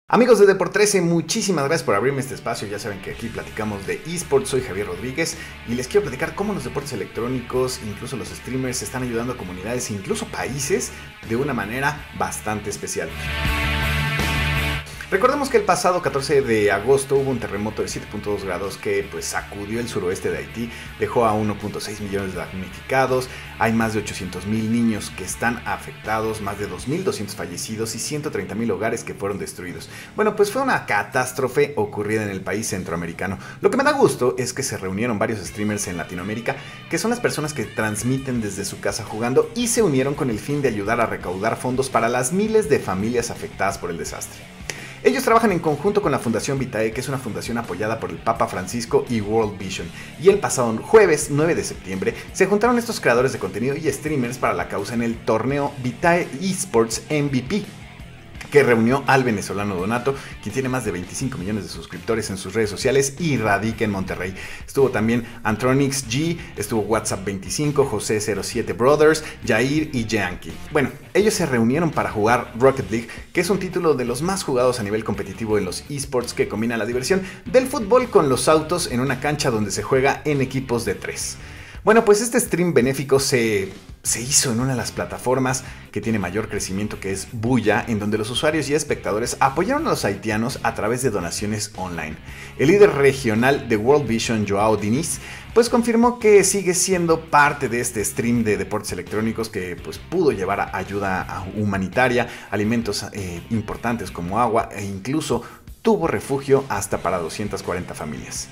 Amigos de Deport13, muchísimas gracias por abrirme este espacio. Ya saben que aquí platicamos de eSports. Soy Javier Rodríguez y les quiero platicar cómo los deportes electrónicos, incluso los streamers, están ayudando a comunidades e incluso países de una manera bastante especial. Recordemos que el pasado 14 de agosto hubo un terremoto de 7.2 grados que sacudió el suroeste de Haití, dejó a 1.6 millones de damnificados, hay más de 800,000 niños que están afectados, más de 2.200 fallecidos y 130,000 hogares que fueron destruidos. Bueno, pues fue una catástrofe ocurrida en el país centroamericano. Lo que me da gusto es que se reunieron varios streamers en Latinoamérica, que son las personas que transmiten desde su casa jugando y se unieron con el fin de ayudar a recaudar fondos para las miles de familias afectadas por el desastre. Ellos trabajan en conjunto con la Fundación Vitae, que es una fundación apoyada por el Papa Francisco y World Vision. Y el pasado jueves 9 de septiembre se juntaron estos creadores de contenido y streamers para la causa en el torneo Vitae Esports MVP, que reunió al venezolano Donato, quien tiene más de 25 millones de suscriptores en sus redes sociales y radica en Monterrey. Estuvo también Antronix G, estuvo WhatsApp 25, José 07 Brothers, Jair y Yankee. Bueno, ellos se reunieron para jugar Rocket League, que es un título de los más jugados a nivel competitivo en los esports, que combina la diversión del fútbol con los autos en una cancha donde se juega en equipos de 3. Bueno, pues este stream benéfico se hizo en una de las plataformas que tiene mayor crecimiento, que es Buya, en donde los usuarios y espectadores apoyaron a los haitianos a través de donaciones online. El líder regional de World Vision, Joao Diniz, confirmó que sigue siendo parte de este stream de deportes electrónicos que pudo llevar ayuda humanitaria, alimentos importantes como agua e incluso tuvo refugio hasta para 240 familias.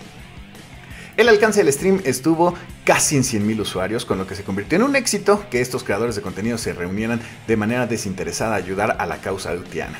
El alcance del stream estuvo casi en 100,000 usuarios, con lo que se convirtió en un éxito que estos creadores de contenido se reunieran de manera desinteresada a ayudar a la causa haitiana.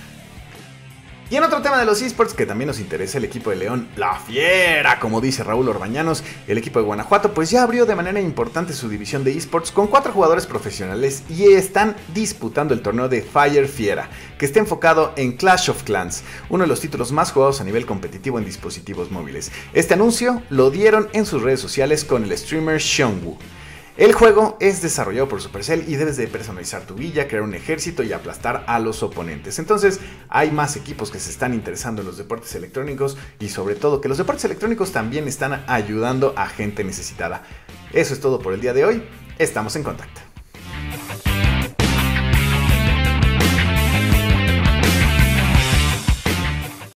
Y en otro tema de los esports que también nos interesa, el equipo de León, la fiera, como dice Raúl Orbañanos, el equipo de Guanajuato, ya abrió de manera importante su división de esports con 4 jugadores profesionales y están disputando el torneo de Fire Fiera, que está enfocado en Clash of Clans, uno de los títulos más jugados a nivel competitivo en dispositivos móviles. Este anuncio lo dieron en sus redes sociales con el streamer Xiongwu. El juego es desarrollado por Supercell y debes de personalizar tu villa, crear un ejército y aplastar a los oponentes. Entonces hay más equipos que se están interesando en los deportes electrónicos y sobre todo que los deportes electrónicos también están ayudando a gente necesitada. Eso es todo por el día de hoy. Estamos en contacto.